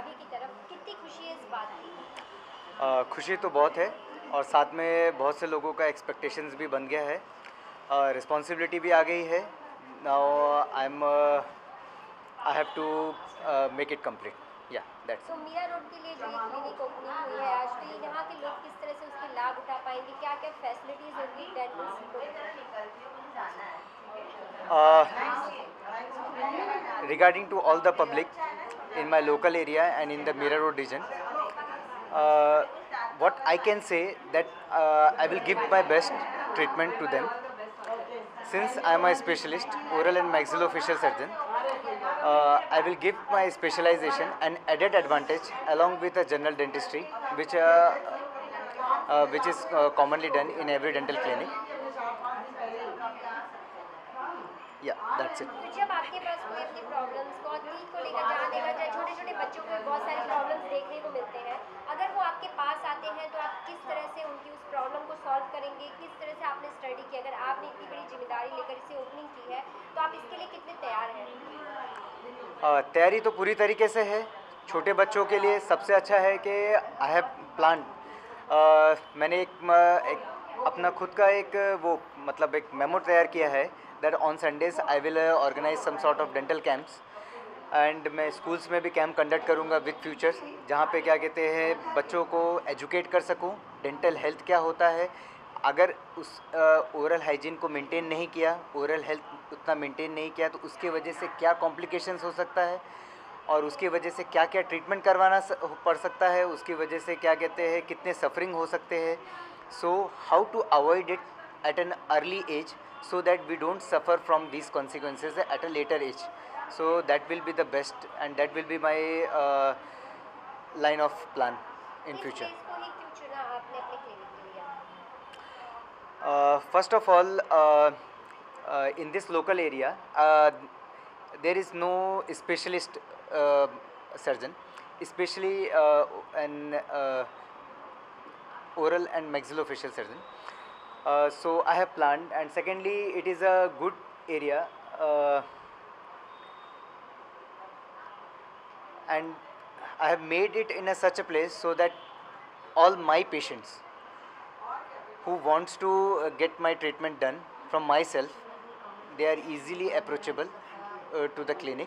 अभी की तरफ, कितनी खुशी है इस बात की? खुशी तो बहुत है और साथ में बहुत से लोगों का एक्सपेक्टेशंस भी बन गया है, रिस्पॉन्सिबिलिटी भी आ गई है। Now I have to make it complete. या दैट्स तो मीरा रोड के लिए जो ये क्लिनिक ओपनिंग हुई है आज, तो ये यहाँ के लोग किस तरह से उसके लाभ उठा पाएंगे? क्या क्या फैसिलिटीज़ होंगी dental? regarding to all the public in my local area and in the Mira Road region, uh, what I can say that I will give my best treatment to them. Since I am a specialist, oral and maxillofacial surgeon, I will give my specialization an added advantage along with a general dentistry, which is commonly done in every dental clinic. Yeah, that's it. तो जब आपके पास कोई अपनी problems को और teeth को लेकर, जहाँ देखा जाए छोटे छोटे बच्चों को बहुत सारी प्रॉब्लम्स देखने को मिलते हैं, अगर वो आपके पास आते हैं तो आप किस तरह से उनकी उस प्रॉब्लम को सॉल्व करेंगे? किस तरह से आपने स्टडी की? अगर आपने इतनी बड़ी जिम्मेदारी लेकर इसे ओपनिंग की है तो आप इसके लिए कितने तैयार हैं? तैयारी तो पूरी तरीके से है। छोटे बच्चों के लिए सबसे अच्छा है कि आई हैव प्लान, मैंने एक अपना खुद का एक वो मतलब एक मेमो तैयार किया है that on Sundays I will organise some sort of dental camps and मैं स्कूल्स में भी कैंप कंडक्ट करूँगा विद फ्यूचर्स, जहाँ पे क्या कहते हैं बच्चों को एजुकेट कर सकूँ डेंटल हेल्थ क्या होता है। अगर उस ओरल हाइजीन को मेंटेन नहीं किया, ओरल हेल्थ उतना मेंटेन नहीं किया, तो उसके वजह से क्या कॉम्प्लिकेशंस हो सकता है और उसकी वजह से क्या क्या ट्रीटमेंट करवाना पड़ सकता है, उसकी वजह से क्या कहते हैं कितने सफरिंग हो सकते हैं। So how to avoid it at an early age so that we don't suffer from these consequences at a later age. So that will be the best and that will be my line of plan in इस future. Place को ही क्यों चुना आपने अपने clinic के लिए? First of all, in this local area, there is no specialist surgeon, especially an oral and maxillofacial surgeon. So I have planned, and secondly, it is a good area, and I have made it in such a place so that all my patients who wants to get my treatment done from myself, they are easily approachable to the clinic,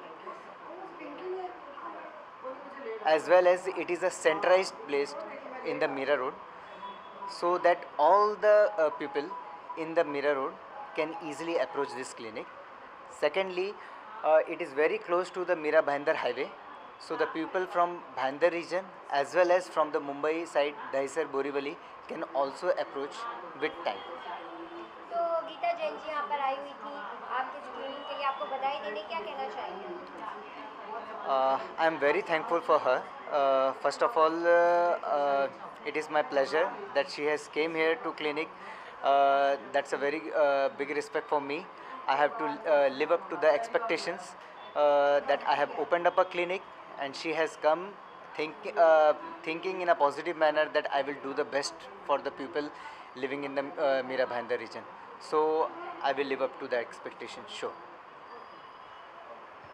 as well as it is a centralized place in the Mira Road, so that all the people in the Mira Road can easily approach this clinic. Secondly, it is very close to the Mira Bhayandar highway, so the people from Bhayandar region as well as from the Mumbai side, Dahisar, Borivali, can also approach with time. तो गीता जैन जी यहाँ पर आई हुई थी आपके screening के लिए, आपको बधाई देने क्या कहना चाहेंगे? I am very thankful for her. First of all, it is my pleasure that she has came here to clinic. That's a very big respect for me. I have to live up to the expectations that I have opened up a clinic, and she has come thinking in a positive manner that I will do the best for the people living in the Mira Bhayandar region. So I will live up to the expectation, sure.